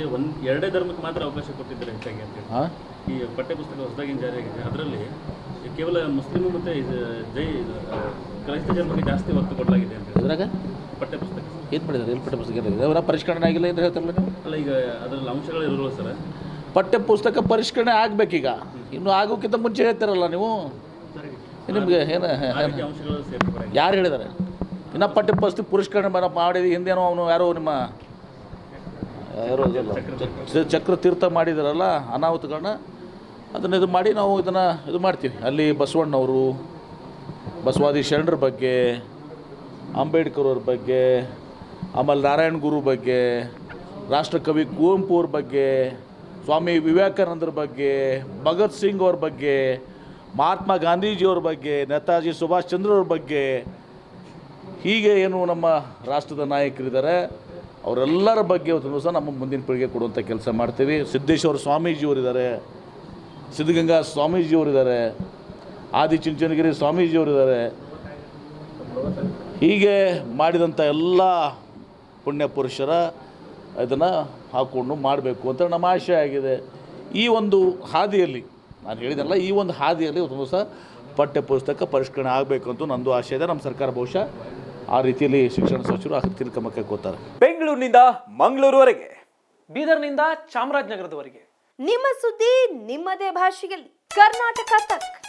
ಎರಡೇ ಧರ್ಮಕ್ಕೆ ಮಾತ್ರ ಅವಕಾಶ ಕೊಟ್ಟಿದ್ದಾರೆ ಹೆಚ್ಚಾಗಿ ಅಂತ ಹೇಳಿ. ಈ ಪಠ್ಯಪುಸ್ತಕ ಹೊಸದಾಗಿ ಜಾರಿಯಾಗಿದೆ, ಅದರಲ್ಲಿ ಕೇವಲ ಮುಸ್ಲಿಮ್ ಮತ್ತು ಕ್ರೈಸ್ತ ಧರ್ಮಕ್ಕೆ ಜಾಸ್ತಿ ಒತ್ತು ಕೊಡಲಾಗಿದೆ ಅಂತ ಇದ್ರಾಗ ಪಠ್ಯಪುಸ್ತಕ ಏನು ಮಾಡಿದ್ದಾರೆ? ಎಲ್ಲಿ ಪಠ್ಯಪುಸ್ತಕ ಏನಿದೆ ಅವರ ಪರಿಷ್ಕರಣೆ ಆಗಿಲ್ಲ ಏನು ಹೇಳ್ತಾರಲ್ಲ ನೀವು? ಅಲ್ಲ, ಈಗ ಅದರಲ್ಲಿ ಅಂಶಗಳು ಇರೋಲ್ಲ ಸರ್. ಪಠ್ಯಪುಸ್ತಕ ಪರಿಷ್ಕರಣೆ ಆಗಬೇಕೀಗ, ಇನ್ನು ಆಗೋಕ್ಕಿಂತ ಮುಂಚೆ ಹೇಳ್ತಾರಲ್ಲ ನೀವು. ನಿಮಗೆ ಏನು ಅಂಶಗಳು ಸೇರ್ತಾರೆ ಯಾರು ಹೇಳಿದ್ದಾರೆ? ಇನ್ನು ಪಠ್ಯಪುಸ್ತಕ ಪರಿಷ್ಕರಣೆ ಮಾಡಿದ ಹಿಂದೇನೋ ಅವನು ಯಾರೋ ನಿಮ್ಮ ಯಾರೋ ಚಕ್ರ ತೀರ್ಥ ಮಾಡಿದಾರಲ್ಲ ಅನಾಹುತಗಳನ್ನ, ಅದನ್ನು ಇದು ಮಾಡಿ ನಾವು ಇದನ್ನು ಇದು ಮಾಡ್ತೀವಿ. ಅಲ್ಲಿ ಬಸವಣ್ಣವರು, ಬಸವಾದಿ ಶರಣರ ಬಗ್ಗೆ, ಅಂಬೇಡ್ಕರ್ ಅವ್ರ ಬಗ್ಗೆ, ಆಮೇಲೆ ನಾರಾಯಣ ಗುರು ಬಗ್ಗೆ, ರಾಷ್ಟ್ರಕವಿ ಕುವೆಂಪು ಅವ್ರ ಬಗ್ಗೆ, ಸ್ವಾಮಿ ವಿವೇಕಾನಂದರ ಬಗ್ಗೆ, ಭಗತ್ ಸಿಂಗ್ ಅವ್ರ ಬಗ್ಗೆ, ಮಹಾತ್ಮ ಗಾಂಧೀಜಿಯವ್ರ ಬಗ್ಗೆ, ನೇತಾಜಿ ಸುಭಾಷ್ ಚಂದ್ರವ್ರ ಬಗ್ಗೆ, ಹೀಗೆ ಏನು ನಮ್ಮ ರಾಷ್ಟ್ರದ ನಾಯಕರಿದ್ದಾರೆ ಅವರೆಲ್ಲರ ಬಗ್ಗೆ ಇವತ್ತು ಸಹ ನಮ್ಮ ಮುಂದಿನ ಪೀಳಿಗೆ ಕೊಡುವಂಥ ಕೆಲಸ ಮಾಡ್ತೀವಿ. ಸಿದ್ದೇಶ್ವರ ಸ್ವಾಮೀಜಿಯವರಿದ್ದಾರೆ, ಸಿದ್ಧಗಂಗಾ ಸ್ವಾಮೀಜಿಯವರಿದ್ದಾರೆ, ಆದಿಚುಂಚನಗಿರಿ ಸ್ವಾಮೀಜಿಯವರಿದ್ದಾರೆ. ಹೀಗೆ ಮಾಡಿದಂಥ ಎಲ್ಲ ಪುಣ್ಯ ಪುರುಷರ ಇದನ್ನು ಹಾಕ್ಕೊಂಡು ಮಾಡಬೇಕು ಅಂತ ನಮ್ಮ ಆಶಯ ಆಗಿದೆ. ಈ ಒಂದು ಹಾದಿಯಲ್ಲಿ ನಾನು ಹೇಳಿದೆನಲ್ಲ, ಈ ಒಂದು ಹಾದಿಯಲ್ಲಿ ಒಂದು ಸಹ ಪಠ್ಯಪುಸ್ತಕ ಪರಿಷ್ಕರಣೆ ಆಗಬೇಕು ಅಂತ ನಂದು ಆಶಯ ಇದೆ. ನಮ್ಮ ಸರ್ಕಾರ ಬಹುಶಃ ಆ ರೀತಿಯಲ್ಲಿ ಶಿಕ್ಷಣ ಸಚಿವರು ಆ ಕ್ರಮಕ್ಕೆ ಕೂತಾರೆ. ಬೆಂಗಳೂರಿನಿಂದ ಮಂಗಳೂರುವರೆಗೆ, ಬೀದರ್ನಿಂದ ಚಾಮರಾಜನಗರದವರೆಗೆ ನಿಮ್ಮ ಸುದ್ದಿ ನಿಮ್ಮದೇ ಭಾಷೆಯಲ್ಲಿ ಕರ್ನಾಟಕ ತಕ್.